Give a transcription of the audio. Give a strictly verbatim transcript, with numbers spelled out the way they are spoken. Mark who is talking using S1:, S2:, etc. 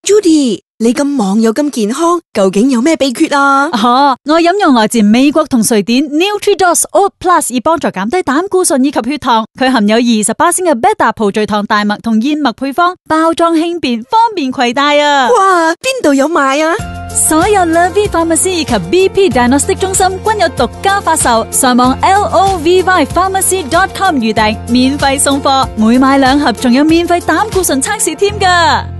S1: Judy， 你咁忙又咁健康，究竟有咩秘訣啊？
S2: 哦，我飲用來自美國同瑞典 NutriDose Oat Plus 以幫助減低膽固醇以及血糖。佢含有二十八升嘅 beta 葡聚糖大麥同燕麥配方，包裝輕便，方便攜帶啊！
S1: 哇，邊度有賣啊？
S2: 所有 Lovey Pharmacy 以及 B P Diagnostic 中心均有獨家發售，上網 L O V Y Pharmacy dot com 預訂，免費送貨，每買兩盒仲有免費膽固醇測試添㗎。